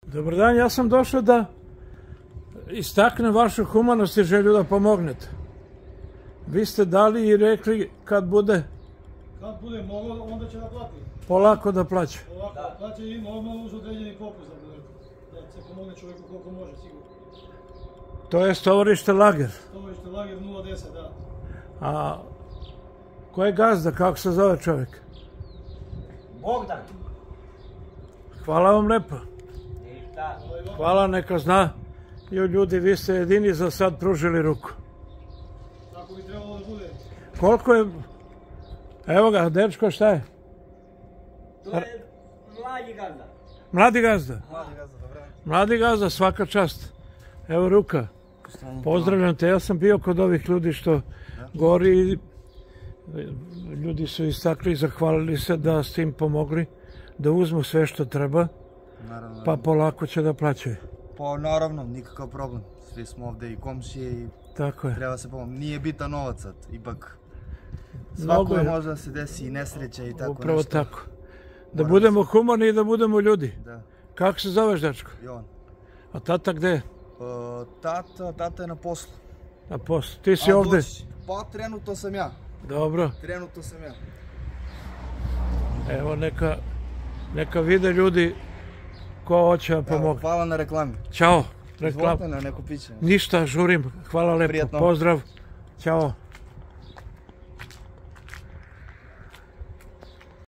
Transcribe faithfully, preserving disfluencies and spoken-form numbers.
Dobar dan, ja sam došao da istaknem vašu humanost i želju da pomognete. Vi ste dali i rekli kad bude... Kad bude moglo, onda će da plati. Polako da plaća. Polako da plaća i normalno uz određeni popust da se pomogne čovjeku koliko može, sigurno. To je tovarište Lager. Tovarište Lager nula deset, da. A ko je gazda, kako se zove čovjek? Bogdan. Hvala vam lepo. Ništa. Hvala, neka zna. Jo, ljudi, vi ste jedini za sad pružili ruku. Tako bi trebalo da bude. Koliko je... Evo ga, dečko, šta je? To je mlađi gazda. Mladi gazda. Mlađi gazda, dobro. Mladi gazda, svaka čast. Evo ruka. Pozdravljam te, ja sam bio kod ovih ljudi što gori i ljudi su istakli i zahvalili se da s tim pomogli, da uzmu sve što treba, pa polako će da plaćaju. Pa naravno, nikakav problem. Svi smo ovdje i komšije i treba se pomoći. Nije bitan novac sad, ipak svakome može da se desi i nesreća i tako nešto. Upravo tako. Da budemo humani i da budemo ljudi. Da. Kako se zoveš, dečko? Jovan. A tata gde je? Tata, tata je na poslu. Na poslu. Ti si ovdje? Pa trenutno sam ja. Dobro. Trenutno sam ja. Evo neka, neka vide ljudi ko hoće da pomogu. Hvala na reklami. Ćao. Reklam. Izvolite na neko piće. Ništa, žurim. Hvala lepo. Pozdrav. Ćao.